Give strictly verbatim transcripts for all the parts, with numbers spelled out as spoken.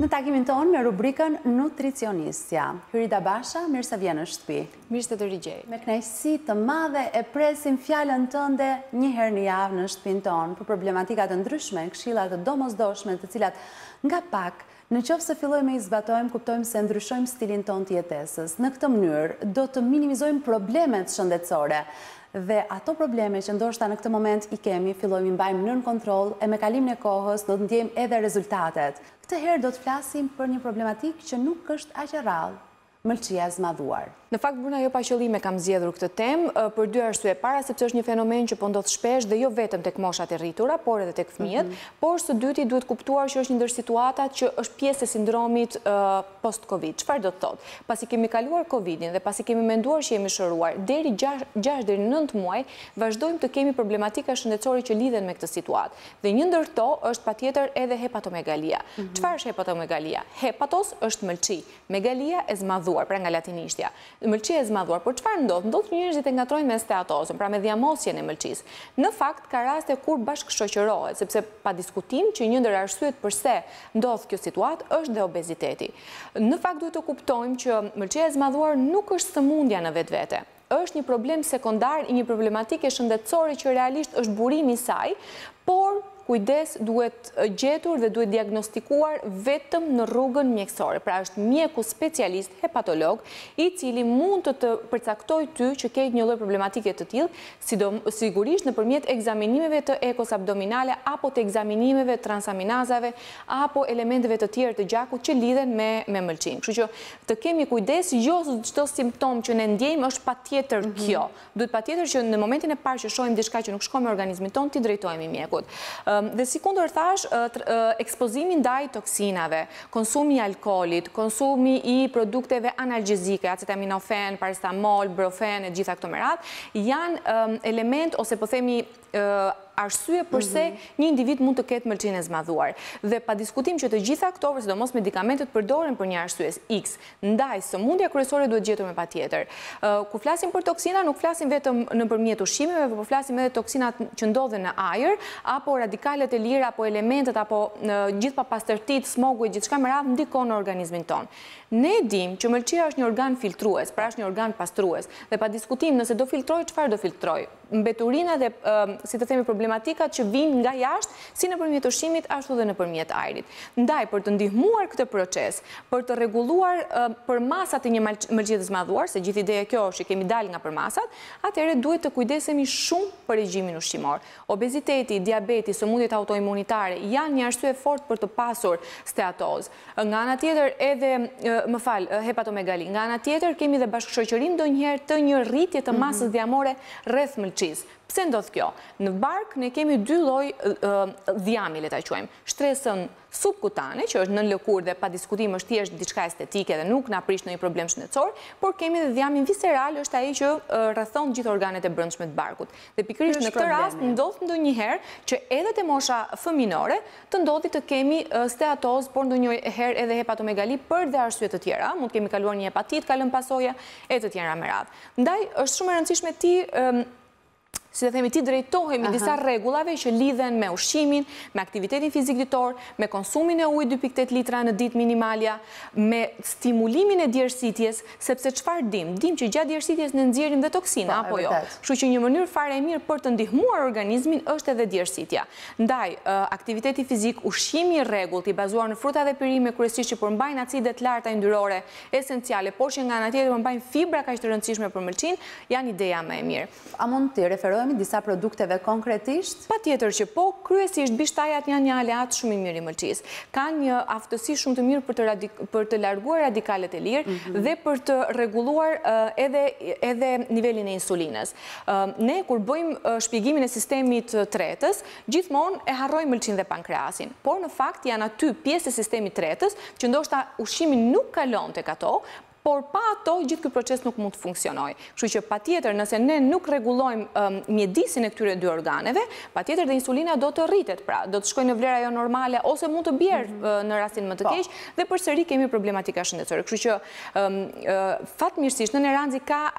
Në takimin tonë me rubrikën Nutricionistja. Hyrida Basha, mirë se vjen në shtëpi. Mirë se të rigjej. Me kënaqësi të madhe e presim fjalën tënde një herë në javë në shtëpinë tonë për problematika të ndryshme, këshilla të domosdoshme, të cilat nga pak në qoftë se fillojmë i zbatojmë, kuptojmë se ndryshojmë stilin tonë të jetesës. Në këtë mënyrë do të minimizojmë problemet shëndetësore. Dhe ato probleme që ndoshta në këtë moment i kemi, fillojmë i mbajmë nën kontroll e me kalimin e kohës do të ndjejmë edhe rezultatet. Këtë herë do të flasim për një problematikë që nuk është aq e rrallë, mëlçia e zmadhuar. Në fakt, Bruna, jo pa qëllime kam zgjedhur këtë temë për dy arsye. Para, sepse është një fenomen që po ndodh shpesh dhe jo vetëm tek moshat e rritura, por edhe tek fëmijët, mm -hmm. por së dyti duhet kuptuar që është një ndër situatat që është pjesë e sindromit uh, post-Covid. Çfarë do të thotë? Pasi kemi kaluar Covidin dhe pasi kemi menduar që jemi shëruar, deri gjashtë deri në nëntë muaj, vazhdojmë të kemi problematika shëndetësore që lidhen me këtë situatë. Dhe një ndër to është patjetër edhe hepatomegalia. Çfarë mm -hmm. është hepatomegalia? Hepatos është mëlçi, megalia e zmadhuar, pra nga latinishtja. Mëlçia e zmadhuar, por çfarë ndodh? Ndodh që njerëzit e ngatrojnë me steatozën, pra me dhiamosjen e mëlçisë. Në fakt ka raste kur bashkëshoqërohet, sepse pa diskutim që një ndër arsyet pse ndodh kjo situatë është dhe obeziteti. Në fakt duhet të kuptojmë që mëlçia e zmadhuar nuk është sëmundja në vetvete. Është një problem sekondar i një problematike shëndetësore që realisht është burimi i saj, por kujdes duhet gjetur dhe duhet diagnostikuar vetëm në rrugën mjekësore. Pra është mjeku specialist, hepatolog, i cili mund të të përcaktoj ty që ke një lloj problematike të tillë, sigurisht nëpërmjet ekzaminimeve të ekos abdominale apo të ekzaminimeve transaminazave apo elementeve të tjerë të gjakut që lidhen me me mëlçin. Kështu që të kemi kujdes, jo çdo simptom që ne ndjejmë është patjetër mm -hmm. kjo. Duhet patjetër që në momentin e parë që shohim diçka që nuk shkon me organizmin tonë, ti drejtohemi mjekut. Dhe si kundër thash, ekspozimi ndaj toksinave, konsumi i alkoolit, konsumi i produkteve analgjezike, acetaminofén, paracetamol, brofen e gjitha këto me radhë, janë element ose po themi arsye përse një individ mund të ketë mëlçinë e zmadhuar. Dhe pa diskutim që të gjitha këto, sidomos medikamentet përdoren për një arsye X. Ndaj, sëmundja kryesore duhet gjetur me patjetër. Kur flasim për toksina, nuk flasim vetëm nëpërmjet ushqimeve, por flasim edhe toksinat që ndodhen në ajër, apo radikalet e lira, apo elementet, apo gjithë papastërtitë, smogu e gjithçka me radhë ndikon në organizmin tonë. Ne dim që mëlçia është një organ filtrues, pra është një organ pastrues, dhe pa diskutim nëse do filtroj, çfarë do filtroj? Mbeturina dhe, si të themi, problematikat që vijnë nga jashtë, si nëpërmjet ushqimit, ashtu dhe nëpërmjet ajrit. Ndaj, për të ndihmuar këtë proces, për të rregulluar përmasat e një mëlçie të zmadhuar, se gjithë ideja kjo është që kemi dalë nga përmasat, atëherë duhet të kujdesemi shumë për regjimin ushqimor. Obeziteti, diabeti, sëmundjet autoimunitare janë një arsye fort për të pasur steatozë. Nga ana tjetër edhe, më fal, hepatomegali. Nga ana tjetër kemi dhe bashkëshoqërinë ndonjëherë të një rritje të masës dhiamore rreth mëlçisë. Pse ndodh kjo? Në bark ne kemi dy lloj dhiami, le ta quajmë. Shtresën subkutane, që është nën lëkurë dhe pa diskutim është thjesht diçka estetike dhe nuk na prish ndonjë problem shëndetësor, por kemi dhe dhiamin viseral, është ai që rrethon gjithë organet e brendshme të barkut. Dhe pikërisht në këtë rast ndodh ndonjëherë që edhe te mosha fëminore të ndodhi të kemi steatozë, por ndonjëherë edhe hepatomegali për dhe arsye të tjera. Mund të kemi kaluar një hepatit, ka lënë pasoja e të tjera me radhë. Ndaj është shumë e rëndësishme ti si të themi, ti drejtohemi disa rregullave që lidhen me ushqimin, me aktivitetin fizik ditor, me konsumin e ujit dy pikë tetë litra në ditë minimalja, me stimulimin e djersitjes, sepse çfarë dim? Dim që gjatë djersitjes ne nxjerrim dhe toksina, apo jo? Kështu që një mënyrë fare e mirë për të ndihmuar organizmin është edhe djersitja. Ndaj, aktiviteti fizik, ushqimi i rregullt, i bazuar në fruta dhe perime, kryesisht që përmbajnë acidet larta yndyrore esenciale, por që nga ana tjetër përmbajnë fibra kaq të rëndësishme për mëlçin, janë ideja më e mirë. A mund të referohemi disa produkteve konkretisht? Patjetër që po, kryesisht bishtajat janë një aleat shumë i mirë i mëlçisë. Kanë një aftësi shumë të mirë për të, për të larguar radikalet e lirë mm -hmm. dhe për të rregulluar uh, edhe, edhe nivelin e insulinës. Uh, ne, kur bëjmë uh, shpjegimin e sistemit tretës, gjithmonë e harrojmë mëlçin dhe pankreasin. Por në fakt janë aty pjesë e sistemit tretës që ndoshta ushqimi nuk kalon tek ato, por pa ato gjithë ky proces nuk mund të funksionojë. Kështu që patjetër nëse ne nuk rregullojmë um, mjedisin e këtyre dy organeve, patjetër dhe insulina do të rritet, pra do të shkojë në vlera jo normale ose mund të bjerë mm -hmm. uh, në rastin më të keq dhe përsëri kemi problematika shëndetësore. Kështu që um, uh, fatmirësisht në Neranzi ka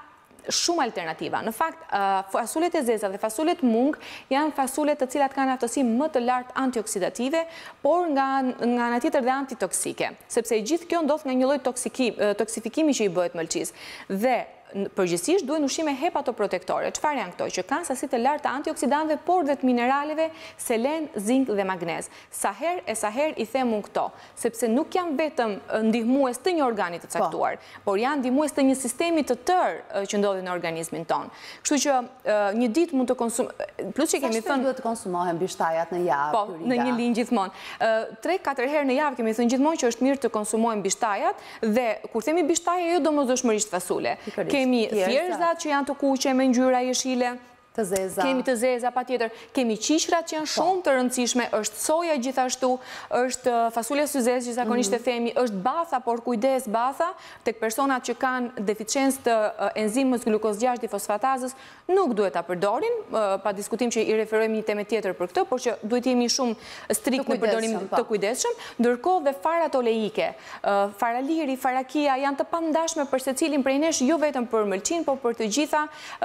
shumë alternativa. Në fakt, fasulet e zeza dhe fasulet mung janë fasulet të cilat kanë aftësi më të lartë antioksidative, por nga ana tjetër dhe antitoksike, sepse e gjithë kjo ndodh nga një lloj toksifikimi që i bëhet mëlçisë. Dhe përgjithsisht duhen ushqime hepatoprotektore. Çfarë janë këto? Që kanë sasi të lartë të antioksidantëve, por dhe të mineraleve, selen, zink dhe magnez. Sa herë e sa herë i them unë këto, sepse nuk janë vetëm ndihmues të një organi të caktuar, por janë ndihmues të një sistemi të tërë që ndodhi në organizmin ton. Kështu që një ditë mund të konsum plus që kemi thënë duhet të konsumohen bishtajat në javë. Po, në një linjë gjithmonë. tre katër herë në javë kemi thënë gjithmonë që është mirë të konsumohen bishtajat dhe kur themi bishtaje jo domosdoshmërisht fasule. Kemi thjerëzat që janë të kuqe me ngjyra jeshile, të zeza. Kemi të zeza patjetër, kemi qiqrat që janë shumë të rëndësishme, është soja gjithashtu, është fasulja syzes që zakonisht e themi, është batha, por kujdes batha, tek personat që kanë deficiencë të enzimës glukoz gjashtë difosfatazës, nuk duhet ta përdorin, pa diskutim që i referojmë një temë tjetër për këtë, por që duhet jemi shumë strikt në përdorimin të kujdesshëm, ndërkohë dhe farat oleike, faraliri, farakia janë të pandashme për secilin prej nesh, jo vetëm për mëlçin, por për të gjitha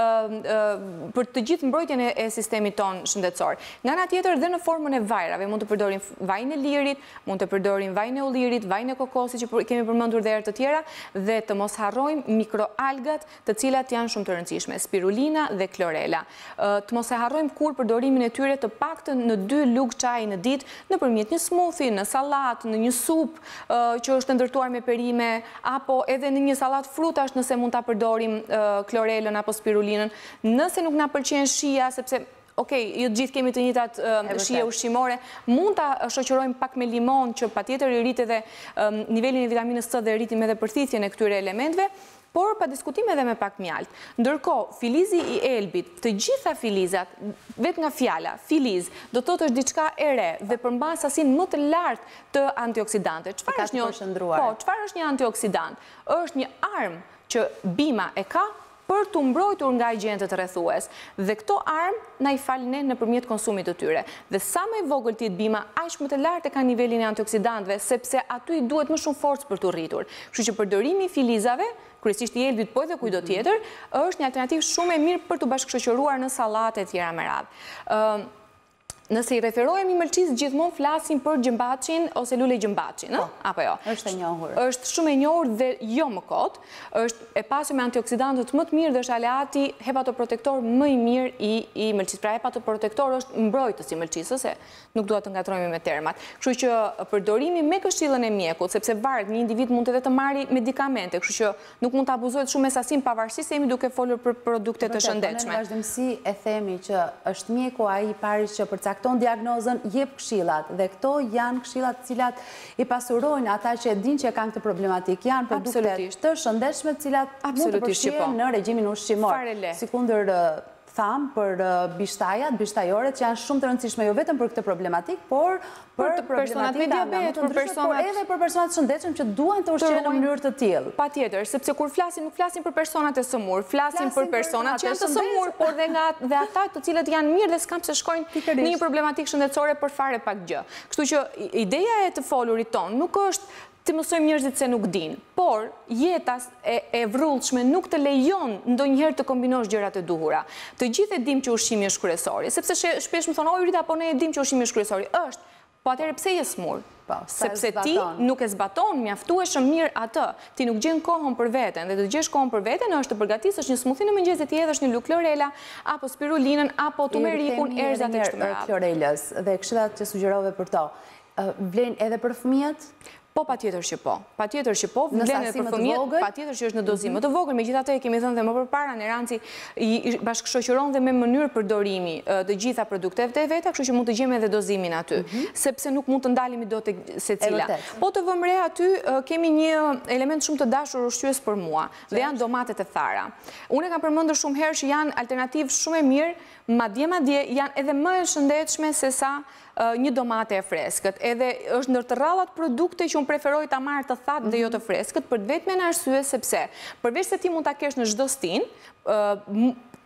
për të gjithë mbrojtjen e sistemit ton shëndetësor. Nga ana tjetër dhe në formën e vajrave, mund të përdorim vajin e lirit, mund të përdorim vajin e ullirit, vajin e kokosit që kemi përmendur dhe herë të tjera, dhe të mos harrojmë mikroalgat, të cilat janë shumë të rëndësishme, spirulina dhe klorela. Të mos e harrojmë kur përdorimin e tyre të paktën në dy lugë çaji në ditë, nëpërmjet një smoothie, në sallatë, në një supë që është ndërtuar me perime, apo edhe në një sallatë frutash nëse mund ta përdorim klorelën apo spirulinën. Nëse nuk na pëlqen shia, sepse, okej, jo të gjithë kemi të njëjtat shije ushqimore, mund ta shoqërojmë pak me limon, që patjetër i rrit edhe nivelin e vitaminës C dhe rritim edhe përthithjen e këtyre elementeve, por pa diskutim edhe me pak mjalt. Ndërkohë, filizi i elbit, të gjitha filizat, vetë nga fjala, filiz, do të thotë është diçka e re dhe përmban sasinë më të lartë të antioksidante. Çfarë është një Po, çfarë është një antioksidant? Është një armë që bima e ka për të mbrojtur nga agjentët rrethues. Dhe këto armë na i falin ne nëpërmjet konsumit të tyre. Dhe sa më e vogël ti të bima, aq më të lartë ka nivelin e antioksidantëve, sepse aty i duhet më shumë forcë për të rritur. Kështu që përdorimi i filizave, kryesisht i elbit, po edhe kujdo tjetër, është një alternativë shumë e mirë për të bashkëshoqëruar në sallate e tjera me radhë. Nëse i referohemi mëlçisë, gjithmonë flasim për gjëmbaçin ose lule gjëmbaçin, apo jo? Është e njohur. Është shumë e njohur dhe jo më kot, është e pasur me antioksidantët më të mirë dhe është aleati hepatoprotektor më i mirë i i mëlçisë. Pra hepatoprotektor është mbrojtës i mëlçisë, ose nuk dua të ngatrojmë me termat. Kështu që përdorimi me këshillën e mjekut, sepse varet, një individ mund edhe të marrë medikamente, kështu që nuk mund të abuzohet shumë me sasinë pavarësisht se jemi duke folur për produkte të shëndetshme. Në vazhdimsi e themi që është mjeku ai i pari që përcakton ton diagnozën, jep këshillat, dhe këto janë këshillat cilat i pasurojnë ata që e din që kanë këtë problematik, janë produkte të shëndetshme cilat mund të përfshihen në regjimin ushqimor. Sikundër tham për bishtajat, bishtajore që janë shumë të rëndësishme jo vetëm për këtë problematik, por për personat me diabet, për personat edhe për personat shëndetshëm që duan të ushqehen në mënyrë të tillë. Patjetër, sepse kur flasim, nuk flasim për personat e sëmur, flasim për personat që janë të sëmur, por dhe nga dhe ata të cilët janë mirë dhe s'kam se shkojnë në një problematik shëndetësore për fare pak gjë. Kështu që ideja e të folurit ton nuk është të mësojmë njerëzit se nuk din, por jeta e vrullshme nuk të lejon ndonjëherë të kombinosh gjërat e duhura. Të gjithë e dim që ushqimi është kryesori, sepse shpesh më thonë, "O Yrita, po ne e dim që ushqimi është kryesori." Është, po atëherë pse je smur? Sepse ti nuk e zbaton mjaftueshëm mirë atë. Ti nuk gjen kohën për veten, dhe të gjesh kohën për veten është të përgatisësh një smoothie në mëngjes dhe ti hedhësh një lugë klorela apo spirulinën apo tumerikun, erzat e kështu me radhë. Klorelës dhe këshillat që sugjerove për to, vlen edhe për fëmijët? Po, patjetër që po. Patjetër që po, vlen edhe për fëmijët, patjetër që është në dozim më të vogël, megjithatë kemi thënë dhe më përpara, Neranci i bashkëshoqëron dhe me mënyrë përdorimi të gjitha produktet e veta, kështu që mund të gjejmë edhe dozimin aty, sepse nuk mund të ndalemi dot tek secila. Po të vëmë re aty kemi një element shumë të dashur ushqyes për mua, dhe janë domatet e thara. Unë e kam përmendur shumë herë që janë alternativë shumë e mirë, madje madje janë edhe më e shëndetshme se sa një domate e freskët. Edhe është ndër të rrallat produkte që unë preferoj ta marr të thatë dhe jo të freskët, për vetëm në arsye sepse përveç se ti mund ta kesh në çdo stin,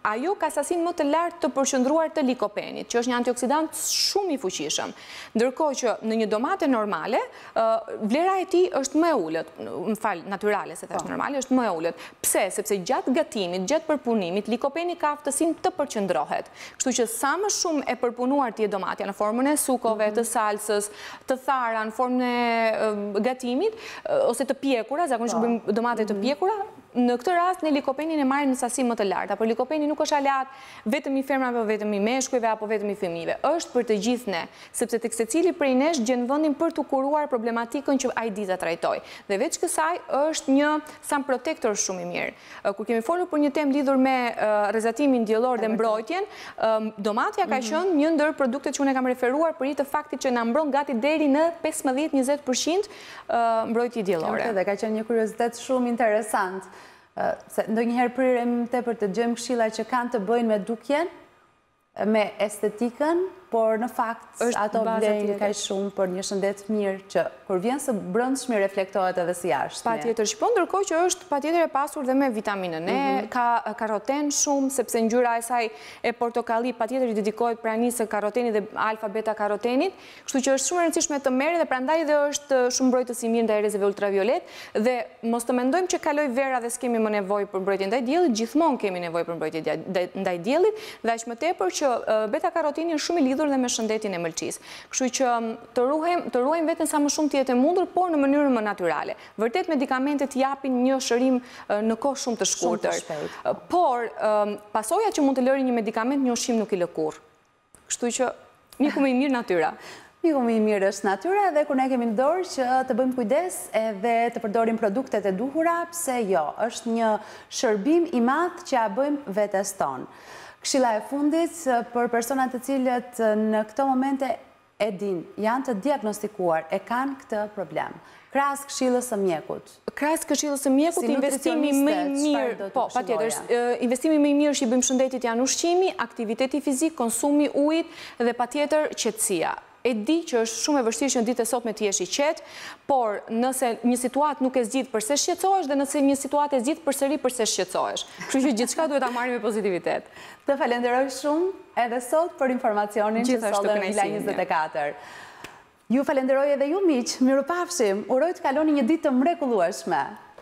ajo ka sasin më të lartë të përqendruar të likopenit, që është një antioksidant shumë i fuqishëm. Ndërkohë që në një domate normale, vlera e tij është më e ulët, më fal, natyrale, se thash normale, është më e ulët. Pse? Sepse gjatë gatimit, gjatë përpunimit, likopeni ka aftësinë të përqendrohet. Kështu që sa më shumë e përpunuar ti e domatja në formën e sukove, të salsës, të thara, në formën e gatimit, ose të pjekura, zakonisht bëjmë domate të pjekura, në këtë rast ne likopenin e marrim në sasi më të larta, por likopeni nuk është alat vetëm i femrave, apo vetëm i meshkujve, apo vetëm i fëmijëve. Është për të gjithë ne, sepse tek secili prej nesh gjen vendin për të kuruar problematikën që ai di ta trajtojë. Dhe veç kësaj është një sun protector shumë i mirë. Kur kemi folur për një temë lidhur me rrezatimin diellor dhe mbrojtjen, domatja ka qenë një ndër produktet që unë kam referuar për të faktit që na mbron gati deri në pesëmbëdhjetë deri në njëzet përqind mbrojtje diellore. Dhe ka qenë një kuriozitet shumë interesant. Se ndonjëherë prirem tepër të gjejmë këshilla që kanë të bëjnë me dukjen, me estetikën, por në fakt ato vlerë ka shumë për një shëndet mirë që kur vjen së brendshmi reflektohet edhe si jashtë. Patjetër, shpo ndërkohë që është patjetër e pasur dhe me vitaminën E, ka karoten shumë, sepse ngjyra e saj e portokalli patjetër i dedikohet pranisë së karotenit dhe alfa beta karotenit, kështu që është shumë e rëndësishme të merret dhe prandaj dhe është shumë mbrojtës i mirë ndaj rrezeve ultraviolet dhe mos të mendojmë që kaloj vera dhe s'kemi më nevojë për mbrojtje ndaj diellit, gjithmonë kemi nevojë për mbrojtje ndaj diellit dhe aq më tepër që beta karotini është shumë i lidhur dhe me shëndetin e mëlçisë. Kështu që të ruajmë të ruajmë veten sa më shumë të jetë e mundur, por në mënyrë më natyrale. Vërtet medikamentet japin një shërim në kohë shumë të shkurtër. Por pasojat që mund të lëri një medikament një ushqim nuk i lë kurrë. Kështu që miku më i mirë natyra. Miku më i mirë është natyra dhe kur ne kemi në dorë që të bëjmë kujdes edhe të përdorim produktet e duhura, pse jo, është një shërbim i madh që ja bëjmë vetes tonë. Këshilla e fundit për personat të cilët në këto momente e din, janë të diagnostikuar, e kanë këtë problem. Krahas këshillës së mjekut. Krahas këshillës së mjekut, investimi më i mirë, po, patjetër, investimi më i mirë që i bëjmë shëndetit janë ushqimi, aktiviteti fizik, konsumi ujit dhe patjetër qetësia. E di që është shumë e vështirë që në ditë e sotme të jesh i qetë, por nëse një situatë nuk e zgjidh përse shqetësohesh dhe nëse një situatë e zgjidh përsëri përse shqetësohesh. Kështu që gjithçka duhet ta marrim me pozitivitet. Të falenderoj shumë edhe sot për informacionin që solle në Ila njëzet e katër. Ju falenderoj edhe ju miq, mirupafshim. Uroj të kaloni një ditë të mrekullueshme.